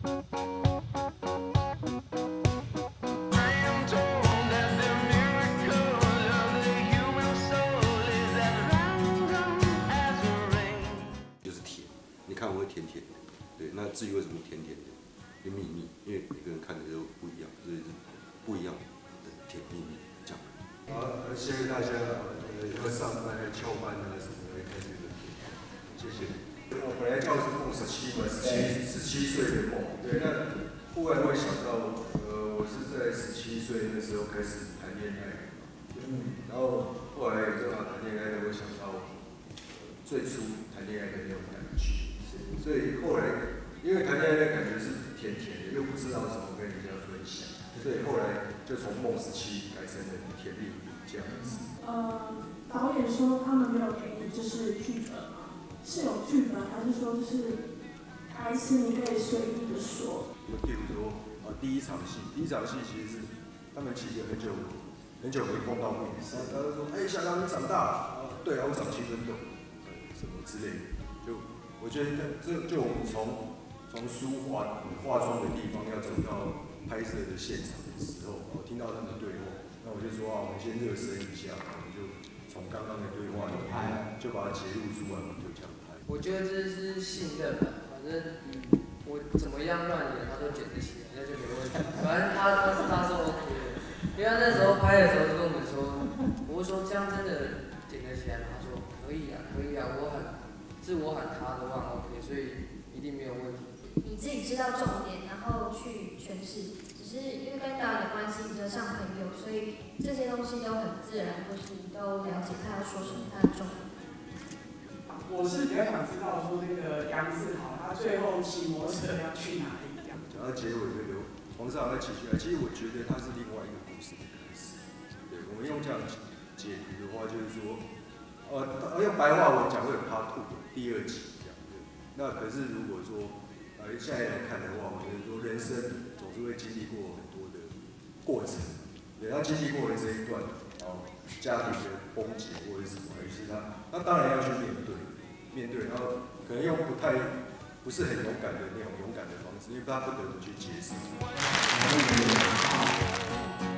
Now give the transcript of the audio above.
就是甜，你看我会甜甜的，对。那至于为什么甜甜的，有秘密，因为每个人看的都不一样，所以是不一样的甜蜜蜜这样。 好，谢谢大家，要上班、翘班啊什么的，开这个店，谢谢。我本来叫是梦17嘛，17岁的梦，对。那忽然会想到，我是在17岁那时候开始谈恋爱，然后后来有正好谈恋爱，我想到最初谈恋爱的那种感觉，所以后来因为谈恋爱的感觉是甜甜的，又不知道怎么跟人家分享，所以后来就从梦17改成了甜蜜蜜这样子。 导演说他们没有给你就是剧本吗？是有剧本，还是说就是台词你可以随意的说？ 譬如说，第一场戏其实是他们几个很久没碰到面，他就说，小刚你长大了，对啊，我长青春痘，什么之类的，我觉得就我们从书画妆的地方要走到拍摄的现场的时候，我听到他们对话，那我就说我们先热身一下，我们就从刚刚的对话里面就把它截录出来，我们就这样拍。 我觉得这是信任吧，反正我怎么样乱演他都剪得起来，那就没问题。反正他是 OK 的，因为他那时候拍的时候就跟我们说，我说这样真的剪得起来吗？他说可以啊，我喊他的话 OK， 所以一定没有问题。 你自己知道重点，然后去诠释，只是因为跟导演的关系比较像朋友，所以这些东西都很自然，就是你都了解他要说什么，他的重点。 我是比较想知道说那个杨志豪他最后骑摩托车要去哪里？ 讲到结尾就留黄志豪要骑去哪？其实我觉得他是另外一个故事的开始。对，我们用这样解读的话，就是说，用白话文讲会有 Part 2第2集这样。那可是如果说现在来看的话，我觉得说人生总是会经历过很多的过程，对，他经历过了这一段，家庭的崩解或者是什么，于是他当然要去面对，然后可能用不是很勇敢的那种勇敢的方式，因为他不得不去接受。